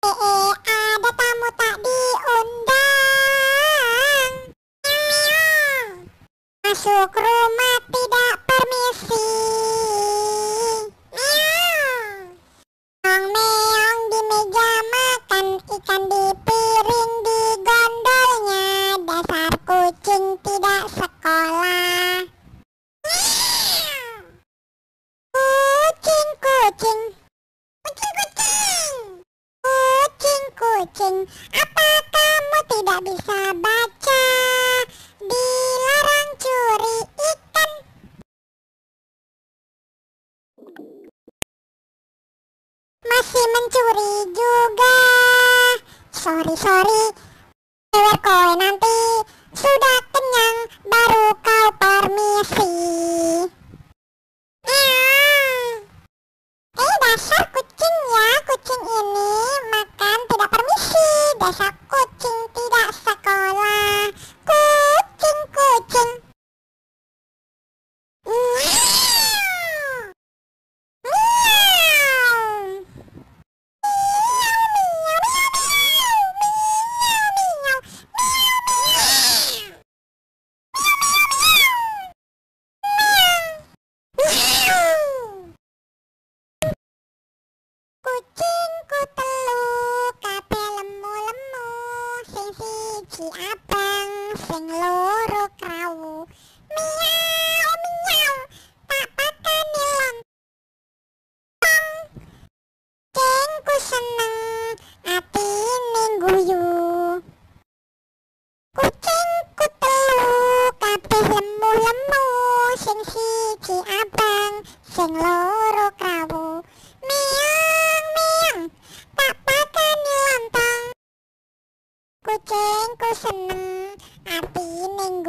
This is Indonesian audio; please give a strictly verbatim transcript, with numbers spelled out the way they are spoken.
Eh, eh, ada tamu tak diundang. Meow. Masuk rumah tidak permisi. Meow. Meong meong di meja makan, ikan di piring di gondolnya. Dasar kucing tidak sekolah. Meow. Kucing kucing. Kucing kucing. Kucing kucing. Apa kamu tidak bisa baca? Dilarang curi ikan. Masih mencuri juga. Sorry sorry. Ewer kowe nanti sudah kenyang baru kau permisi. Meow. Eh, dasar kucing ya, kucing ini makan tidak permisi. Dasar kucing tidak sekolah. Kucing kucing. Meow. Meow. Kucingku telu kabeh lemu-lemu, sing siji abang, sing loro krawu. Miau miau, tak pakani lontong. Kucingku seneng, atine guyu. Kucingku telu kabeh lemu-lemu, sing siji abang, sing loro krawu. Miang miang, tak pakani lontong. Kucingku seneng, atine